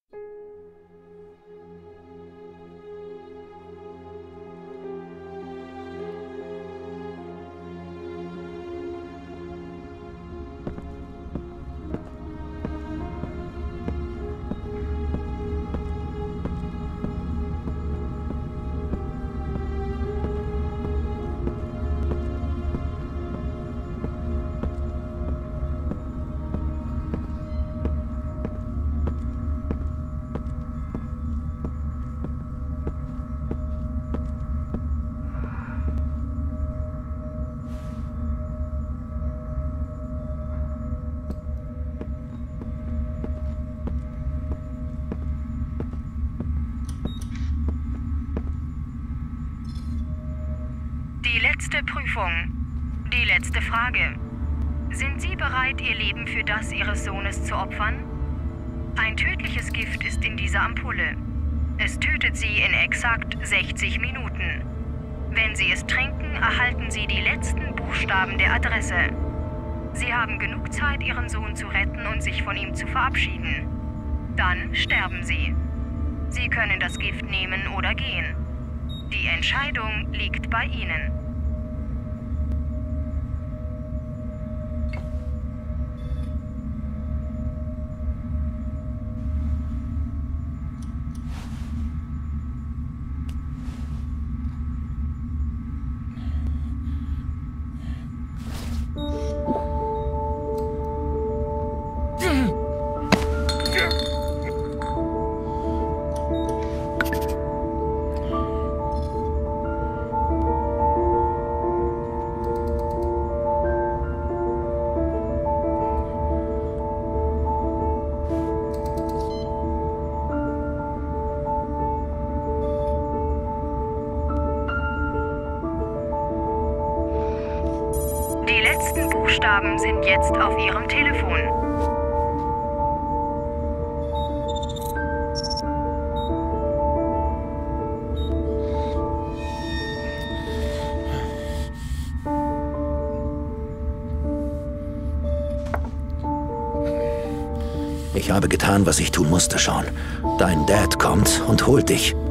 Die letzte Prüfung. Die letzte Frage. Sind Sie bereit, Ihr Leben für das Ihres Sohnes zu opfern? Ein tödliches Gift ist in dieser Ampulle. Es tötet Sie in exakt 60 Minuten. Wenn Sie es trinken, erhalten Sie die letzten Buchstaben der Adresse. Sie haben genug Zeit, Ihren Sohn zu retten und sich von ihm zu verabschieden. Dann sterben Sie. Sie können das Gift nehmen oder gehen. Die Entscheidung liegt bei Ihnen. Die letzten Buchstaben sind jetzt auf Ihrem Telefon. Ich habe getan, was ich tun musste, Sean. Dein Dad kommt und holt dich.